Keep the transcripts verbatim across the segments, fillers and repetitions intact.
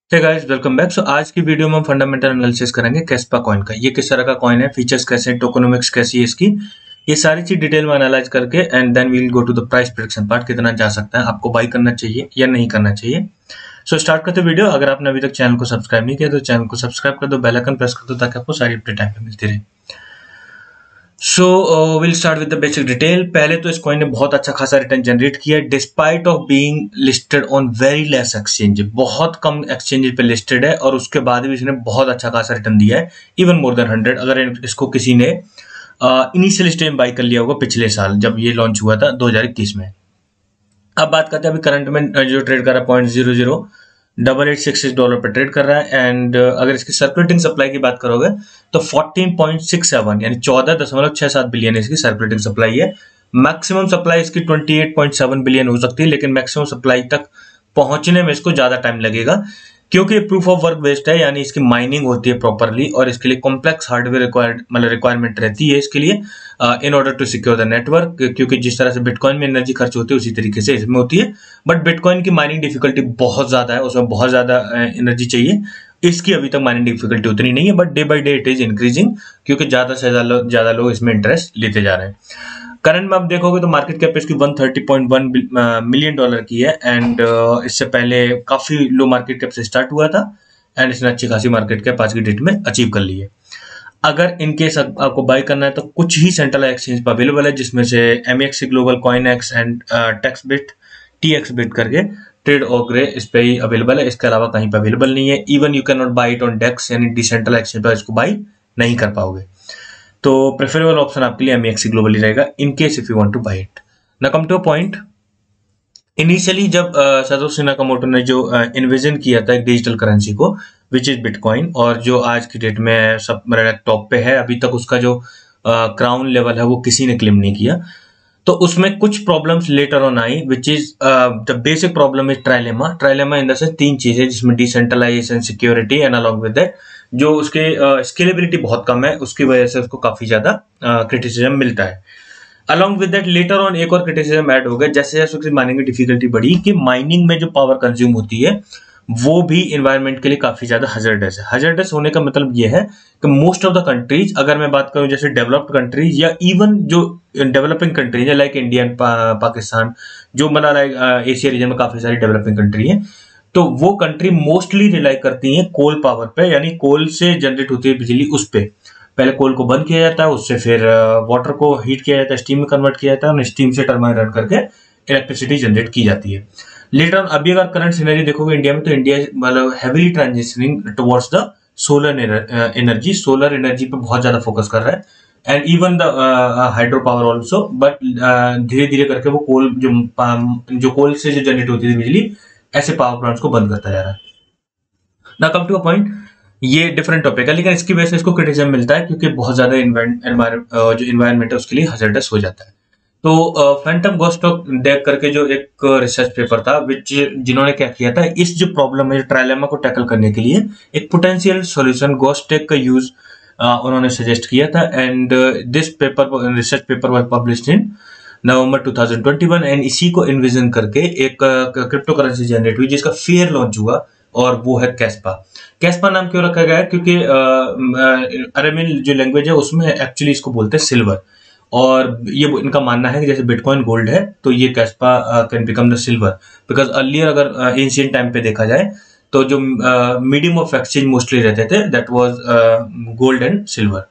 हे guys, welcome back. So आज की video में हम फंडामेंटल एनालिसिस करेंगे कैस्पा कॉइन का। ये किस तरह का कॉइन है, फीचर्स कैसे हैं, टोकेनोमिक्स कैसी है इसकी, ये सारी चीज डिटेल में एनालाइज करके and then we will go to the price prediction part. कितना जा सकता है, आपको बाई करना चाहिए या नहीं करना चाहिए। सो so, स्टार्ट करते वीडियो। अगर आपने अभी तक चैनल को सब्सक्राइब नहीं किया तो चैनल को सब्सक्राइब कर दो, बेल आइकन प्रेस कर दो ताकि आपको सारी अपडेट टाइम पे मिलती रहे। So will start with the basic detail. पहले तो इस कॉइन ने बहुत अच्छा खासा रिटर्न जनरेट किया despite of being listed on very less exchange. बहुत कम एक्सचेंज पे लिस्टेड है और उसके बाद भी इसने बहुत अच्छा खासा रिटर्न दिया है, इवन मोर देन हंड्रेड। अगर इसको किसी ने इनिशियल स्टेज में बाई कर लिया होगा पिछले साल जब ये लॉन्च हुआ था दो हज़ार इक्कीस में। अब बात करते हैं अभी करंट में जो ट्रेड कर रहा है point zero zero double eight six six dollar पर ट्रेड कर रहा है। एंड अगर इसकी सर्कुलेटिंग सप्लाई की बात करोगे तो फोर्टीन पॉइंट सिक्स सेवन यानी चौदह दशमलव छह सात बिलियन इसकी सर्कुलेटिंग सप्लाई है। मैक्सिमम सप्लाई इसकी अट्ठाईस पॉइंट सात बिलियन हो सकती है, लेकिन मैक्सिमम सप्लाई तक पहुंचने में इसको ज्यादा टाइम लगेगा क्योंकि प्रूफ ऑफ वर्क बेस्ड है, यानी इसकी माइनिंग होती है प्रॉपरली और इसके लिए कॉम्प्लेक्स हार्डवेयर रिक्वायर्ड मतलब रिक्वायरमेंट रहती है इसके लिए in order to secure the network. क्योंकि जिस तरह से बिटकॉइन में एनर्जी खर्च होती है उसी तरीके से इसमें होती है, बट बिटकॉइन की माइनिंग डिफिकल्टी बहुत ज्यादा है, उसमें बहुत ज्यादा एनर्जी चाहिए। इसकी अभी तक माइनिंग डिफिकल्टी उतनी नहीं है, but day by day it is increasing क्योंकि ज्यादा से ज्यादा लोग इसमें इंटरेस्ट लेते जा रहे हैं। करंट में आप देखोगे तो मार्केट कैप इसकी एक सौ तीस पॉइंट एक मिलियन डॉलर की है एंड uh, इससे पहले काफी लो मार्केट कैप से स्टार्ट हुआ था एंड इसने अच्छी खासी मार्केट कैप आज की डेट में अचीव कर ली है। अगर इनकेस आपको बाय करना है तो कुछ ही सेंट्रल एक्सचेंज पर अवेलेबल है, जिसमें से एमएक्सी ग्लोबल, कॉइनएक्स एंड टेक्सबिट, टीएक्सबिट करके ट्रेड और ग्रे इस पे ही अवेलेबल है। इसके अलावा कहीं पर अवेलेबल नहीं है। Even you can not buy it on DEX यानी डिसेंट्रल एक्सचेंज पर इसको बाय नहीं कर पाओगे। तो प्रेफरेबल ऑप्शन आपके लिए एमएक्सी ग्लोबल ही रहेगा in case if you want to buy it. Now come to a point. Initially जब सतोशी नाकामोटो ने जो इन्विजन किया था एक डिजिटल करेंसी को विच इज बिटकॉइन, और जो आज की डेट में सब टॉप पे है, अभी तक उसका जो क्राउन लेवल है वो किसी ने क्लेम नहीं किया, तो उसमें कुछ प्रॉब्लम्स लेटर ऑन आई which is the basic problem is trilemma. Trilemma in the sense तीन चीजें, जिसमें decentralisation, security and along with that जो उसके स्केलेबिलिटी uh, बहुत कम है, उसकी वजह से उसको काफी ज्यादा क्रिटिसिज्म uh, मिलता है। Along with that later on एक और क्रिटिसिज्म ऐड हो गया जैसे जैसे उसकी माइनिंग की डिफिकल्टी बढ़ी कि माइनिंग में जो पावर कंज्यूम होती है वो भी इन्वायरमेंट के लिए काफी ज्यादा हजर्डस है। हजर्डस होने का मतलब ये है कि मोस्ट ऑफ द कंट्रीज, अगर मैं बात करूं जैसे डेवलप्ड कंट्रीज या इवन जो डेवलपिंग कंट्रीज है लाइक इंडिया एंड पाकिस्तान, जो मतलब लाइक एशिया रीजन में काफी सारी डेवलपिंग कंट्री है, तो वो कंट्री मोस्टली रिलाई करती हैं कोल पावर पे, यानी कोल से जनरेट होती है बिजली उस पे। पहले कोल को बंद किया जाता है, उससे फिर वाटर को हीट किया जाता है, स्टीम में कन्वर्ट किया जाता है और स्टीम से टरबाइन रन करके इलेक्ट्रिसिटी जनरेट की जाती है। लेटर ऑन अभी अगर करंट सिनेरियो देखोगे इंडिया में, तो इंडिया मतलब heavily transitioning towards the solar energy. Solar energy पे बहुत ज्यादा फोकस कर रहा है and even the hydro power also, but धीरे धीरे करके वो कोल जो जो कोल से जो जनरेट होती थी बिजली, ऐसे पावर प्लांट्स को बंद करता जा रहा है। ना कम टू अ पॉइंट, ये डिफरेंट टॉपिक है, लेकिन इसकी वजह से इसको क्रिटिसिज्म मिलता है क्योंकि बहुत ज्यादा जो इन्वायरमेंट है उसके लिए हजर्डस हो जाता है। तो फैंटम गोस्ट देख करके जो एक रिसर्च पेपर था विच जिन्होंने क्या किया था, इस जो प्रॉब्लम है ट्राइलेमा को टैकल करने के लिए एक पोटेंशियल सॉल्यूशन गोस्टेक का यूज उन्होंने सजेस्ट किया था and this paper research paper was published in November two thousand twenty one and इसी को इन्विजन करके एक क्रिप्टो करेंसी जनरेट हुई जिसका फेयर लॉन्च हुआ और वो है कैस्पा। कैस्पा नाम क्यों रखा गया है, क्योंकि अरेबियन जो लैंग्वेज है उसमें एक्चुअली इसको बोलते हैं सिल्वर, और ये इनका मानना है कि जैसे बिटकॉइन गोल्ड है तो ये Kaspa can become the silver, because earlier अगर एंशिएंट टाइम पे देखा जाए तो जो मीडियम ऑफ एक्सचेंज मोस्टली रहते थे that was gold and silver.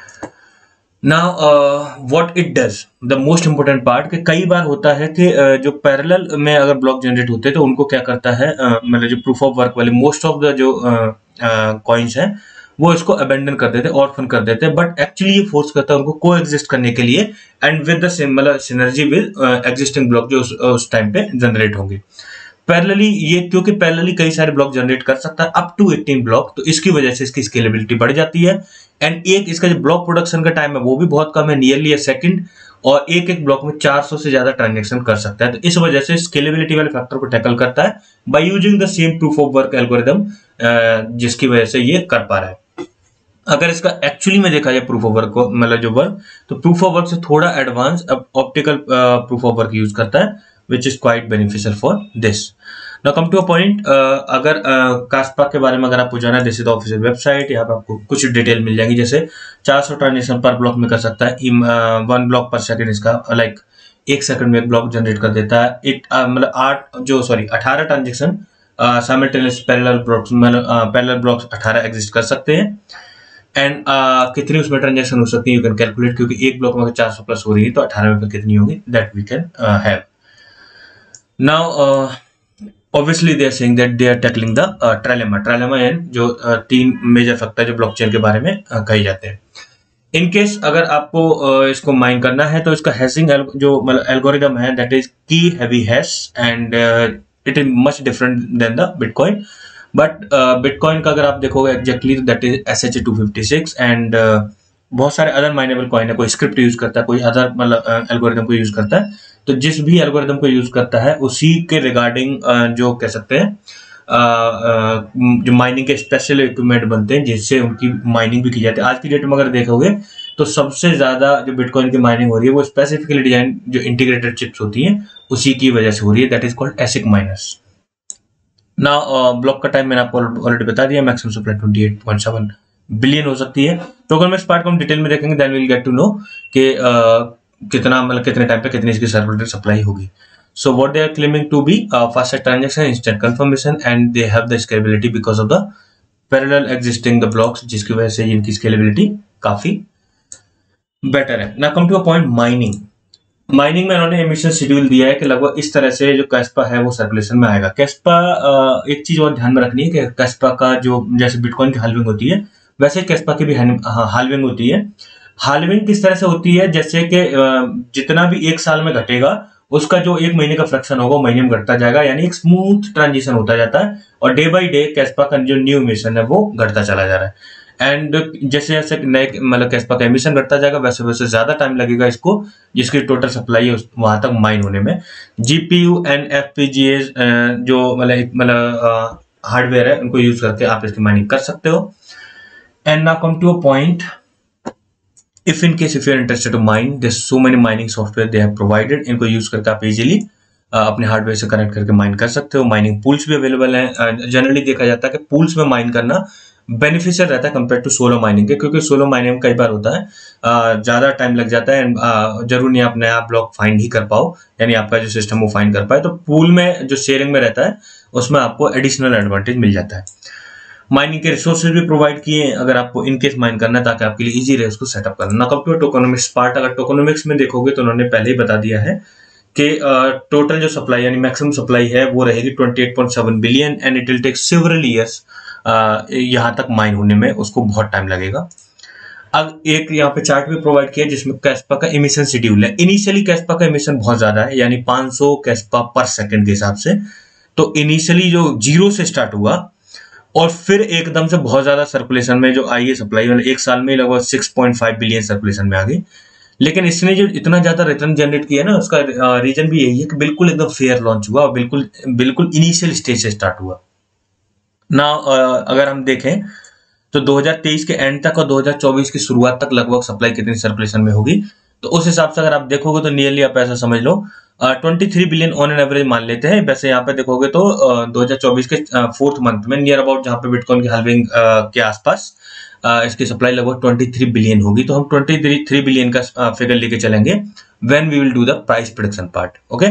Now what it does, the most important part, कि कई बार होता है कि uh, जो पैरेलल में अगर ब्लॉक जनरेट होते हैं तो उनको क्या करता है, uh, मतलब जो प्रूफ ऑफ वर्क वाले मोस्ट ऑफ द जो कॉइन्स uh, uh, हैं वो इसको अबेंडन कर देते, ऑर्फन कर देते, बट एक्चुअली ये फोर्स करता है उनको को एग्जिस्ट करने के लिए and with the similar synergy with existing block जो उस टाइम पे जनरेट होंगे। पैरेलली ये क्योंकि पैरेलली कई सारे ब्लॉक जनरेट कर सकता है अप टू एटीन ब्लॉक, तो इसकी वजह से इसकी स्केलेबिलिटी बढ़ जाती है एंड एक इसका जो ब्लॉक प्रोडक्शन का टाइम है वो भी बहुत कम है, नियरली अ सेकंड, और एक एक ब्लॉक में चार सौ से ज्यादा ट्रांजैक्शन कर सकता है। तो इस वजह से स्केलेबिलिटी वाले फैक्टर को टैकल करता है by using the same proof of work algorithm, जिसकी वजह से ये कर पा रहा है। अगर इसका एक्चुअली में देखा जाए प्रूफ ऑफ वर्क को, मतलब जो वर्क, तो प्रूफ ऑफ वर्क से थोड़ा advance optical proof of work use करता है which is quite beneficial for this. Now come to a point, अगर कास्पा के बारे में अगर आपको जाना है, this is the official website, यहाँ पे आपको कुछ डिटेल मिल जाएगी, जैसे चार सौ ट्रांजेक्शन पर ब्लॉक में कर सकता है, वन ब्लॉक पर सेकंड इसका लाइक एक सेकंड में एक ब्लॉक जनरेट कर देता है। इट मतलब आठ जो सॉरी अठारह ट्रांजेक्शन साइमल्टेनियस पैरेलल ब्लॉक्स मतलब पैरेलल ब्लॉक्स अठारह एग्जिस्ट कर सकते हैं। एंड uh, कितनी उसमें ट्रांजेक्शन हो सकती है यू कैन कैलकुलेट, क्योंकि एक ब्लॉक में चार सौ प्लस हो रही है तो अठारह में कितनी होगी, that we can have. Now obviously they are saying that they are tackling the trilemma. Trilemma and जो uh, तीन मेजर फैक्टर जो ब्लॉकचेन के बारे में uh, कहे जाते हैं। इन केस अगर आपको uh, इसको माइन करना है तो इसका हैशिंग जो मतलब एल्गोरिदम है that is key heavy hash and it is much different than the bitcoin. But bitcoin का अगर आप देखोगे exactly that is S H two fifty six and बहुत सारे अदर माइनेबल कॉइन है, कोई स्क्रिप्ट यूज करता है, कोई अदर मतलब एल्गोरिदम को यूज करता है। तो जिस भी एल्गोरिदम को यूज करता है उसी के रिगार्डिंग uh, जो कह सकते हैं uh, uh, जो माइनिंग के स्पेशल इक्विपमेंट बनते हैं जिससे उनकी माइनिंग भी की जाती है। आज की डेट में अगर देखोगे तो सबसे ज्यादा जो बिटकॉइन की माइनिंग हो रही है वो स्पेसिफिकली डिजाइन जो इंटीग्रेटेड चिप्स होती हैं उसी की वजह से हो रही है, that is called ASIC miners. Now block का टाइम मैंने आपको ऑलरेडी बता दिया, मैक्सिमम सप्लाई अट्ठाईस पॉइंट सात बिलियन हो सकती है। टोकनमेक्स पार्ट को हम डिटेल में देखेंगे, then will get to know कि कितना मतलब कितने टाइम पे कितनी इसकी सर्कुलेटेड सप्लाई होगी। So what they are claiming to be faster transaction, instant confirmation and they have the scalability because of the parallel existing the blocks, जिसकी वजह से इनकी स्केलेबिलिटी काफी बेटर है। Now come to a point mining. Mining में उन्होंने emission schedule दिया है कि लगभग इस तरह से जो कैस्पा है वो सर्कुलेशन में आएगा। कैस्पा एक चीज और ध्यान में रखनी है कि कैस्पा का जो जैसे बिटकॉइन की हाल्विंग होती है वैसे कैस्पा की भी हाल्विंग होती है। हाल्विंग किस तरह से होती है, जैसे कि जितना भी एक साल में घटेगा उसका जो एक महीने का फ्रैक्शन होगा महीने में घटता जाएगा, यानी एक स्मूथ ट्रांजिशन होता जाता है और डे बाई डे कैस्पा का जो न्यू एमिशन है वो घटता चला जा रहा है। एंड जैसे जैसे नए मतलब कैस्पा का एमिशन घटता जाएगा वैसे वैसे ज्यादा टाइम लगेगा इसको जिसकी टोटल सप्लाई है वहां तक माइन होने में। जीपीयू एंड एफपीजीए जो मतलब मतलब हार्डवेयर है उनको यूज करके आप इसकी माइनिंग कर सकते हो। And now come to a point, if in case if you are interested to mine, there so many mining software they have provided, इनको यूज करके आप इजीली अपने हार्डवेयर से कनेक्ट करके माइन कर सकते हो। माइनिंग पूल्स भी अवेलेबल है। जनरली देखा जाता है कि पूल्स में माइन करना बेनिफिशियल रहता है कंपेयर टू सोलो माइनिंग के, क्योंकि सोलो माइनिंग में कई बार होता है ज्यादा टाइम लग जाता है एंड जरूर नहीं आप नया ब्लॉक फाइंड ही कर पाओ, यानी आपका जो सिस्टम वो फाइंड कर पाए। तो पूल में जो शेयरिंग में रहता है उसमें आपको एडिशनल एडवांटेज मिल जाता है। माइनिंग के रिसोर्सेज भी प्रोवाइड किए अगर आपको इनकेस माइन करना है ताकि आपके लिए इजी रहे उसको सेटअप करना। कम टू टोकनोमिक्स पार्ट, अगर टोकनोमिक्स में देखोगे तो उन्होंने पहले ही बता दिया है कि टोटल uh, जो सप्लाई यानी मैक्सिमम सप्लाई है वो रहेगी अट्ठाईस पॉइंट सात billion and it will take several years, यहाँ तक माइन होने में उसको बहुत टाइम लगेगा। अब एक यहाँ पे चार्ट भी प्रोवाइड किया जिसमें कैस्पा का एमिशन शेड्यूल है। इनिशियली कैस्पा का एमिशन बहुत ज्यादा है, यानी पाँच सौ कैस्पा पर सेकंड के हिसाब से। तो इनिशियली जो जीरो से स्टार्ट हुआ और फिर एकदम से बहुत ज्यादा सर्कुलेशन में जो आई है सप्लाई, मतलब एक साल में लगभग छह पॉइंट पाँच बिलियन सर्कुलेशन में आ गई। लेकिन इसने जो इतना ज्यादा रिटर्न जनरेट किया ना उसका रीजन भी यही है कि बिल्कुल एकदम फेयर लॉन्च हुआ और बिल्कुल बिल्कुल इनिशियल स्टेज से स्टार्ट हुआ ना। अगर हम देखें तो दो हज़ार तेईस के एंड तक और दो हज़ार चौबीस की शुरुआत तक लगभग सप्लाई कितनी सर्कुलेशन में होगी, तो उस हिसाब से अगर आप देखोगे तो नियरली आप ऐसा समझ लो तेईस बिलियन ऑन एन एवरेज मान लेते हैं। वैसे यहाँ पे देखोगे तो uh, दो हज़ार चौबीस के फोर्थ मंथ में नियर अबाउट जहाँ पे बिटकॉइन की हाल्विंग uh, के आसपास uh, इसकी सप्लाई लगभग तेईस बिलियन होगी। तो हम तेईस बिलियन का फिगर लेके चलेंगे when we will do the price prediction part. Okay,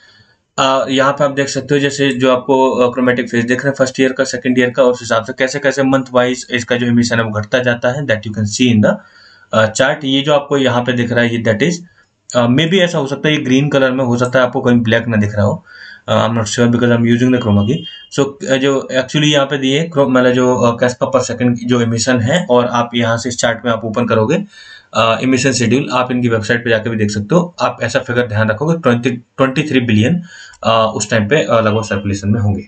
यहाँ पे आप देख सकते हो जैसे जो आपको क्रोमेटिक फेज देख रहे हैं फर्स्ट ईयर का सेकंड ईयर का, उस हिसाब से कैसे कैसे मंथ वाइज इसका जो एमिशन है वो घटता जाता है, that you can see in the chart. ये जो आपको यहाँ पे दिख रहा है ये दैट इज मे बी ऐसा हो सकता है ये ग्रीन कलर में, हो सकता है आपको कहीं ब्लैक ना दिख रहा हो, I am not sure because I am using the chroma key. So जो एक्चुअली यहाँ पे दिए मतलब जो कैस्पा पर सेकंड जो एमिशन है, और आप यहाँ से इस चार्ट में आप ओपन करोगे एमिशन शेड्यूल, आप इनकी वेबसाइट पे जाकर भी देख सकते हो। आप ऐसा फिगर ध्यान रखोगे तेईस बिलियन उस टाइम पे लगभग सर्कुलेशन में होंगे।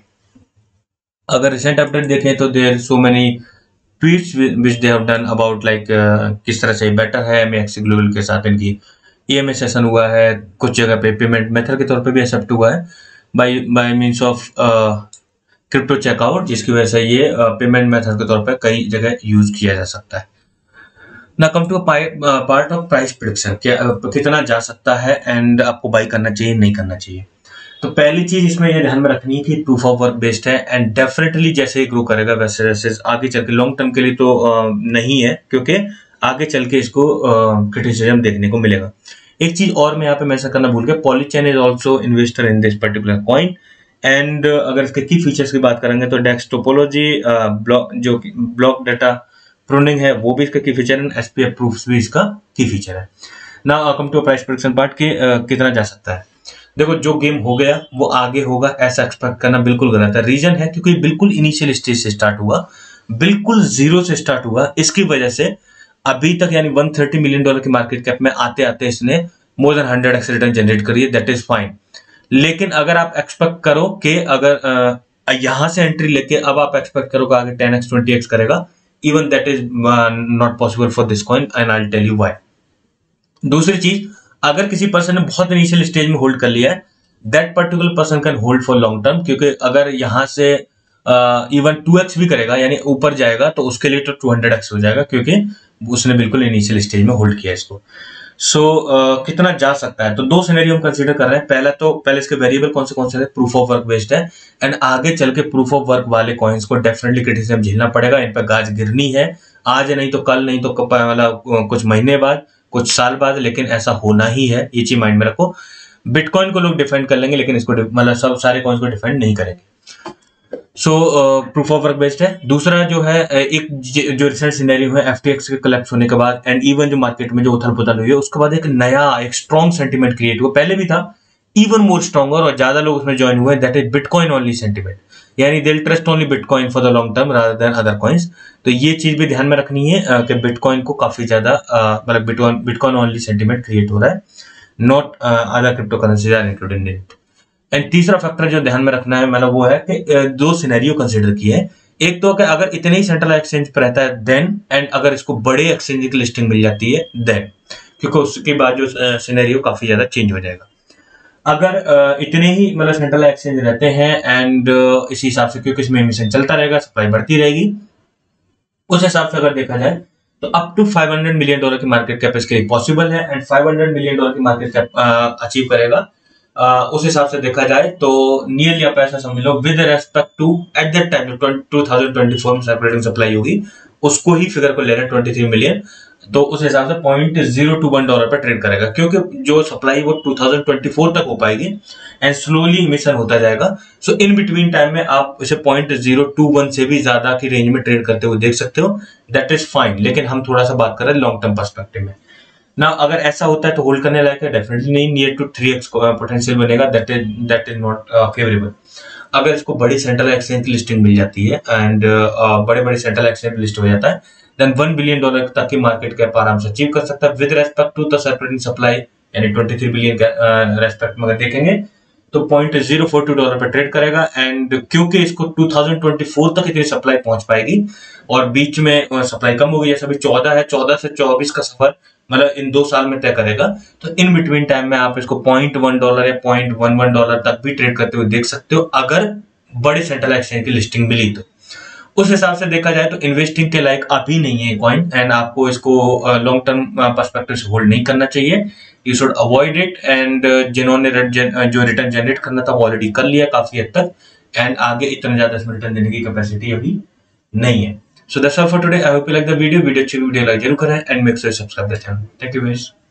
अगर रिसेंट अपडेट देखें तो there so many tweets which they have done about like किस तरह से बेटर है एमएक्स ग्लोबल के साथ इनकी ईएमए सेशन हुआ है, कुछ जगह पे पेमेंट मेथड के तौर पे भी एक्सेप्ट हुआ है by by means of crypto checkout, जिसकी वजह से ये पेमेंट मेथड के तौर पे कई जगह यूज किया जा सकता है। ना come to part of price prediction, क्या कितना जा सकता है एंड आपको बाई करना चाहिए नहीं करना चाहिए। तो पहली चीज इसमें ये ध्यान में रखनी है कि प्रूफ ऑफ वर्क बेस्ड है एंड डेफिनेटली जैसे ही ग्रो करेगा वैसे वैसे आगे चल के लॉन्ग टर्म के लिए तो आ, नहीं है, क्योंकि आगे चल के इसको क्रिटिसिज्म देखने को मिलेगा। एक चीज और मैं यहाँ पे मेंशन करना भूल गया, Polychain is also investor in this particular coin and अगर इसके की फीचर्स की बात करेंगे तो डेक्स टोपोलॉजी, ब्लॉक जो ब्लॉक डाटा प्रूनिंग है वो भी इसका की फीचर है, एसपीएफ प्रूफ्स भी इसका की फीचर है। Now come to price prediction part के uh, कितना जा सकता है। देखो जो गेम हो गया वो आगे होगा ऐसा एक्सपेक्ट करना बिल्कुल गलत है। रीजन है क्योंकि बिल्कुल इनिशियल स्टेज से स्टार्ट हुआ, बिल्कुल जीरो से स्टार्ट हुआ, इसकी वजह से अभी तक यानी एक सौ तीस मिलियन डॉलर की मार्केट कैप में आते आते इसने more than hundred X return जनरेट करी है, दैट इज फाइन। लेकिन अगर आप एक्सपेक्ट करो कि अगर यहां से एंट्री लेके अब आप एक्सपेक्ट करो कि आगे टेन एक्स ट्वेंटी एक्स करेगा, even that is not possible for this coin and I will tell you why. दूसरी चीज, अगर किसी पर्सन ने बहुत इनिशियल स्टेज में होल्ड कर लिया है, that particular person can hold for long term, क्योंकि अगर यहां से इवन टू एक्स भी करेगा यानी ऊपर जाएगा तो उसके लिए तो टू हंड्रेड एक्स हो जाएगा, क्योंकि उसने बिल्कुल इनिशियल स्टेज में होल्ड किया इसको। सो so, uh, कितना जा सकता है, तो दो सिनेरियो हम कंसीडर कर रहे हैं। पहला तो पहले इसके वेरिएबल कौन से कौन से प्रूफ ऑफ वर्क बेस्ड है एंड आगे चल के प्रूफ ऑफ वर्क वाले कॉइन्स को डेफिनेटली क्रिटिसिज्म झेलना पड़ेगा, इन पर गाज गिरनी है, आज नहीं तो कल, नहीं तो मतलब कुछ महीने बाद, कुछ साल बाद, लेकिन ऐसा होना ही है, ये चीज माइंड में रखो। बिटकॉइन को लोग डिफेंड कर लेंगे लेकिन इसको मतलब सब सारे कॉइन्स को डिफेंड नहीं करेंगे। So proof of work based है। दूसरा जो है एक जो रिसेंट सिनेरियो है एफटीएक्स के कलेक्ट होने के बाद एंड इवन जो मार्केट में जो उथल पुथल हुई है उसके बाद एक नया एक स्ट्रॉन्ग सेंटीमेंट क्रिएट हुआ, पहले भी था, इवन मोर स्ट्रॉन्गर और ज्यादा लोग उसमें ज्वाइन हुए, that is bitcoin only sentiment, यानी they will trust only bitcoin for the long term rather than other coins. तो ये चीज भी ध्यान में रखनी है कि बिटकॉइन को काफी ज्यादा मतलब bitcoin bitcoin only sentiment create हो रहा है, not other crypto currencies are included in it. And तीसरा फैक्टर जो ध्यान में रखना है मतलब वो है कि दो सिनेरियो कंसीडर किए हैं, एक तो कि अगर इतने ही सेंट्रल एक्सचेंज पर रहता है देन, एंड अगर इसको बड़े एक्सचेंज की लिस्टिंग मिल जाती है देन, क्योंकि उसके बाद जो सिनेरियो काफी ज्यादा चेंज हो जाएगा। अगर इतने ही मतलब सेंट्रल एक्सचेंज रहते हैं एंड इसी हिसाब से क्योंकि इसमें एमिशन चलता रहेगा, सप्लाई बढ़ती रहेगी, उस हिसाब से अगर देखा जाए तो up to five hundred million dollar की मार्केट कैप इसके लिए पॉसिबल है and five hundred million dollar की मार्केट कैप अचीव करेगा। Uh, उस हिसाब से देखा जाए तो नियरली आप ऐसा समझ लो with respect to at that time two thousand twenty four में सेपरेटिंग सप्लाई होगी, उसको ही फिगर को ले रहे हैं ट्वेंटी थ्री मिलियन, तो उस हिसाब से point zero two one dollar पर ट्रेड करेगा, क्योंकि जो सप्लाई वो टू थाउजेंड ट्वेंटी फोर तक हो पाएगी एंड स्लोली इमिशन होता जाएगा। सो इन बिटवीन टाइम में आप इसे पॉइंट जीरो टू वन से भी ज्यादा की रेंज में ट्रेड करते हुए देख सकते हो, दैट इज फाइन। लेकिन हम थोड़ा सा बात कर रहे हैं लॉन्ग टर्म पर्सपेक्टिव में ना, अगर ऐसा होता है तो होल्ड करने लायक है, डेफिनेटली नहीं, near to three X potential बनेगा, that is that is not favourable. अगर इसको बड़ी सेंट्रल एक्सचेंज की लिस्टिंग मिल जाती है एंड uh, बड़े बड़े सेंट्रल एक्सचेंज लिस्ट हो जाता है देन वन बिलियन डॉलर तक की मार्केट कैप आराम से अचीव कर सकता है with respect to the separating supply, यानी ट्वेंटी थ्री बिलियन के रेस्पेक्ट में अगर देखेंगे तो point zero four two dollar पर ट्रेड करेगा। एंड क्योंकि इसको टू थाउजेंड ट्वेंटी फोर तक इतनी सप्लाई पहुंच पाएगी और बीच में सप्लाई कम हो गई, जैसे अभी चौदह है, चौदह से चौबीस का सफर मतलब इन दो साल में तय करेगा, तो इन बिटवीन टाइम में आप इसको पॉइंट वन डॉलर या पॉइंट वन वन डॉलर तक भी ट्रेड करते हुए देख सकते हो अगर बड़े सेंट्रल एक्सचेंज की लिस्टिंग मिली तो। उस हिसाब से देखा जाए तो इन्वेस्टिंग के लायक अभी नहीं है कॉइन एंड आपको इसको लॉन्ग टर्म पर्सपेक्टिव से होल्ड नहीं करना चाहिए, you should avoid it. And जिन्होंने जो रिटर्न जनरेट करना था वो ऑलरेडी कर लिया काफी हद तक एंड आगे इतना ज्यादा इसमें रिटर्न देने की कैपेसिटी अभी नहीं है। So that's all for today. I hope you like the video. Video अच्छी वीडियो लाइक जरूर करें and make sure you subscribe the channel. Thank you guys.